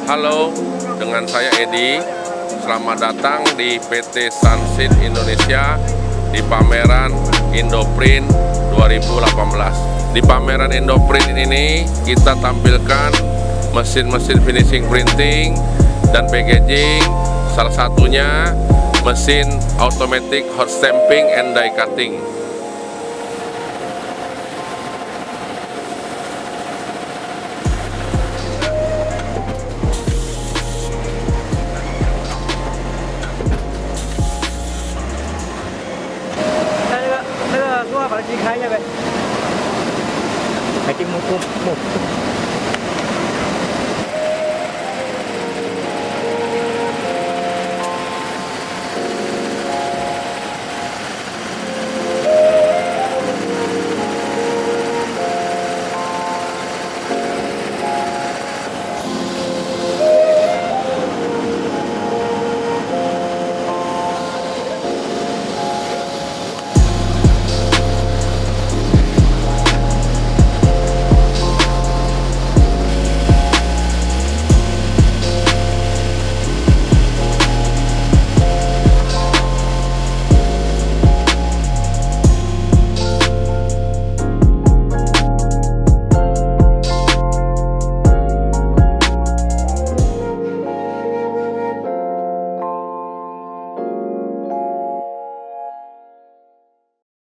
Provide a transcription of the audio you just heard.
Halo, dengan saya Edi. Selamat datang di PT Sunseed Indonesia di pameran Indoprint 2018. Di pameran Indoprint ini kita tampilkan mesin-mesin finishing printing dan packaging, salah satunya mesin automatic hot stamping and die cutting. Cái số 2 bạn chia khai nha bạn. Phải chừng một